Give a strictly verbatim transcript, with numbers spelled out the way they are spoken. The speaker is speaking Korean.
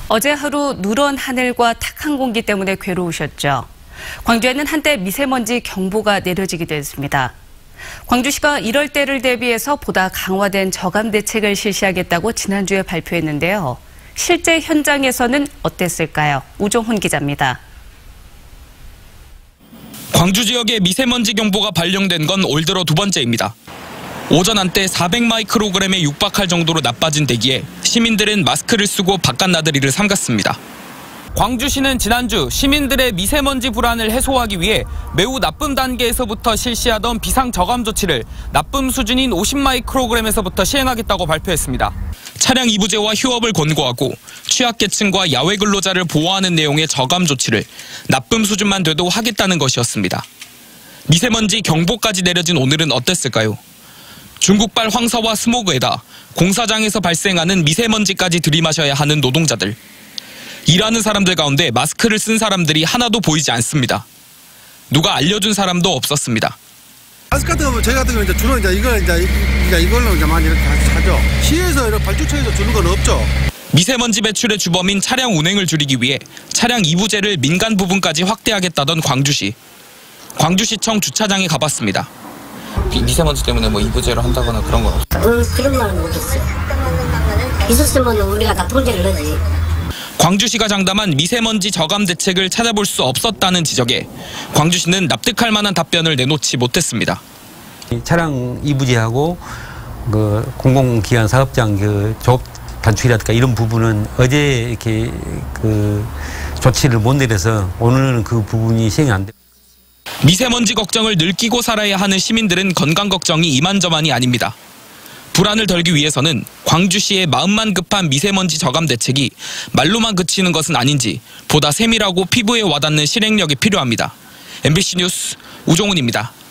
어제 하루 누런 하늘과 탁한 공기 때문에 괴로우셨죠. 광주에는 한때 미세먼지 경보가 내려지기도 했습니다. 광주시가 이럴 때를 대비해서 보다 강화된 저감 대책을 실시하겠다고 지난주에 발표했는데요. 실제 현장에서는 어땠을까요? 우종훈 기자입니다. 광주 지역에 미세먼지 경보가 발령된 건 올 들어 두 번째입니다. 오전 한때 사백 마이크로그램에 육박할 정도로 나빠진 대기에 시민들은 마스크를 쓰고 바깥 나들이를 삼갔습니다. 광주시는 지난주 시민들의 미세먼지 불안을 해소하기 위해 매우 나쁨 단계에서부터 실시하던 비상 저감 조치를 나쁨 수준인 오십 마이크로그램에서부터 시행하겠다고 발표했습니다. 차량 이부제와 휴업을 권고하고 취약계층과 야외 근로자를 보호하는 내용의 저감 조치를 나쁨 수준만 돼도 하겠다는 것이었습니다. 미세먼지 경보까지 내려진 오늘은 어땠을까요? 중국발 황사와 스모그에다 공사장에서 발생하는 미세먼지까지 들이마셔야 하는 노동자들. 일하는 사람들 가운데 마스크를 쓴 사람들이 하나도 보이지 않습니다. 누가 알려준 사람도 없었습니다. 마스크 같은 거 저희 같은 경우 이제 주로 이제 이걸 이제 이제 이걸로 이제 많이 이렇게 하죠. 시에서 이런 발주처에서 주는 건 없죠. 미세먼지 배출의 주범인 차량 운행을 줄이기 위해 차량 이부제를 민간 부분까지 확대하겠다던 광주시. 광주시청 주차장에 가봤습니다. 미세먼지 때문에 뭐 이부제로 한다거나 그런 건 없어요? 음, 그런 말은 못했어요. 있었으면 우리가 다 통제를 하지. 광주시가 장담한 미세먼지 저감 대책을 찾아볼 수 없었다는 지적에 광주시는 납득할 만한 답변을 내놓지 못했습니다. 차량 이부제하고 그 공공기관 사업장 그 조업 단축이라든가 이런 부분은 어제 이렇게 그 조치를 못 내려서 오늘은 그 부분이 시행이 안 됩니다. 미세먼지 걱정을 늙히고 살아야 하는 시민들은 건강 걱정이 이만저만이 아닙니다. 불안을 덜기 위해서는 광주시의 마음만 급한 미세먼지 저감 대책이 말로만 그치는 것은 아닌지 보다 세밀하고 피부에 와닿는 실행력이 필요합니다. 엠비씨 뉴스 우종훈입니다.